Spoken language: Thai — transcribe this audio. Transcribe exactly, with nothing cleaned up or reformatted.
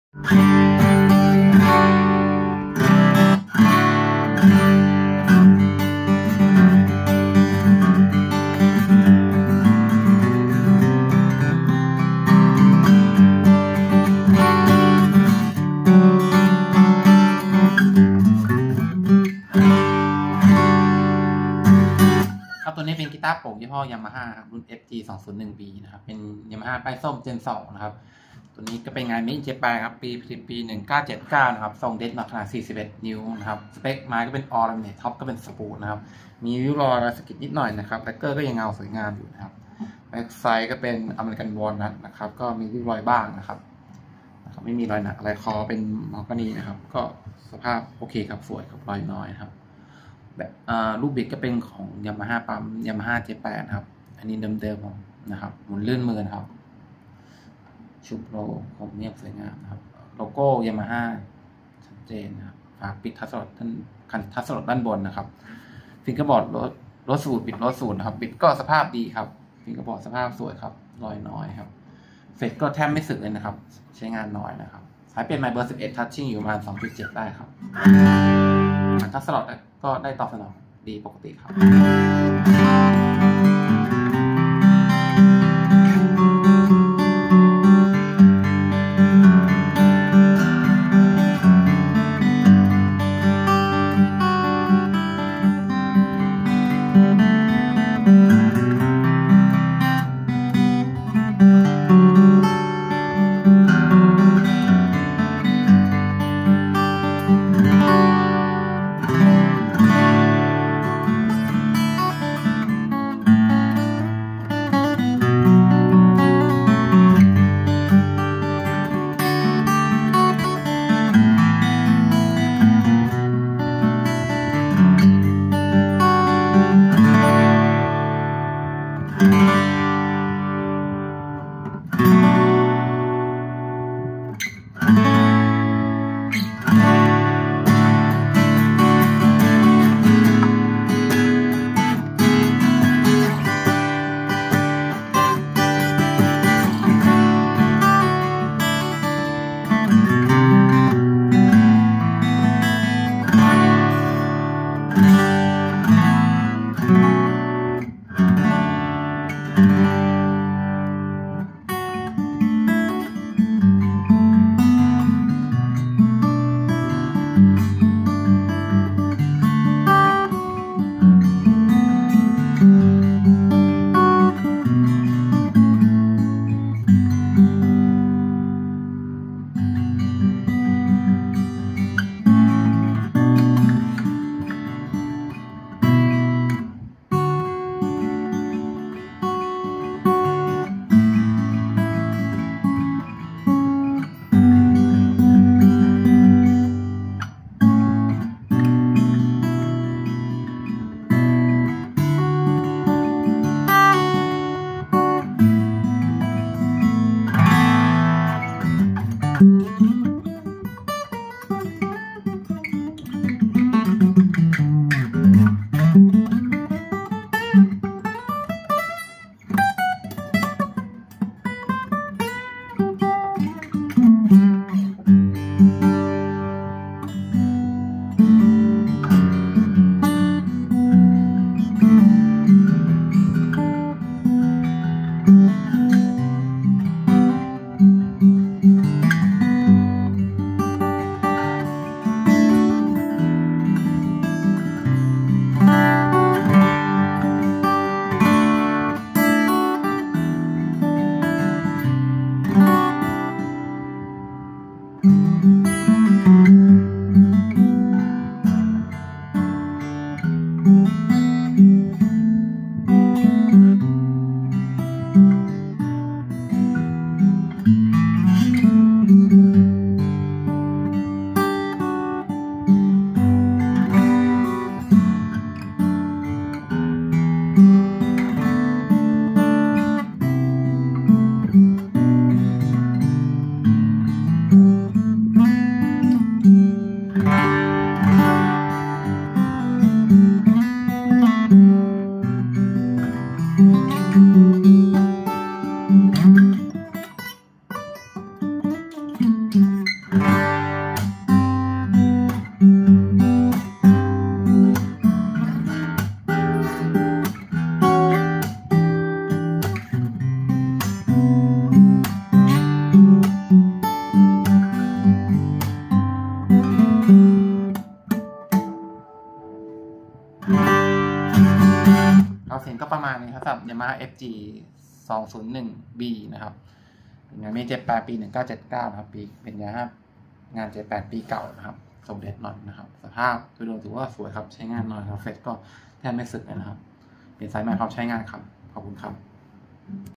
ตัวนี้เป็นกีตาร์โปร่งยี่ห้อยามาฮ่าครับรุ่น เอฟ จี สองศูนย์หนึ่ง บี นะครับเป็นยามาฮ่าป้ายส้มเจนสองนะครับตัวนี้ก็เป็นงานมินิเจแปนครับปีปีหนึ่งเก้าเจ็ดเก้านะครับทรงเดดน็อตขนาดสี่สิบเอ็ดนิ้วนะครับสเปคไม้ก็เป็นออร์เรนเนตท็อปก็เป็นสปูดนะครับมีริ้วรอยรอยสกิดนิดหน่อยนะครับแบ็คเกอร์ก็ยังเงาสวยงามอยู่นะครับแบ็คไซด์ก็เป็นอเมริกันวอลนัทนะครับก็มีริ้วรอยบ้างนะครับนะครับไม่มีรอยหนักอะไรคอเป็นมอร์กานีนะครับก็สภาพโอเคครับสวยครับรอยน้อยครับแบบรูปบิดก็เป็นของยามาฮ่าปั๊มยามาฮ่าเจแปนครับอันนี้เดิมๆนะครับหมุนลื่นมือนะครับชุบโลผมเนียบสวยงามนะครับโลโก้ยามาฮ่าชัดเจนนะครับฝาปิดทัชสลอดด้านคันทัชสลอดด้านบนนะครับฟิงเกอร์บอร์ดรถรถสูตรปิดรถสูตรนะครับปิดก็สภาพดีครับฟิงเกอร์บอร์ดสภาพสวยครับรอยน้อยครับเฟซก็แทบไม่สึกเลยนะครับใช้งานน้อยนะครับสายเปลี่ยนไมค์เบอร์สิบเอ็ดทัชชิ่งอยู่ประมาณ สองจุดเจ็ด ได้ครับทัชสลอดก็ได้ตอบสนองดีปกติครับเราเสียงก็ประมาณนี้ครับสำหรับ Yamaha เอฟ จี สองศูนย์หนึ่ง บี นะครับเป็นงานไม่เจ็ดแปดปีหนึ่งเก้าเจ็ดเก้านะครับปีเป็นยาฮงานเจ็ดแปดปีเก่านะครับสมเด็จหน่อยนะครับสภาพโดยรวมถือว่าสวยครับใช้งานน้อยครับเฟซก็แทบไม่สึกเลยนะครับเป็นไซส์ใหม่พร้อมใช้งานครับขอบคุณครับ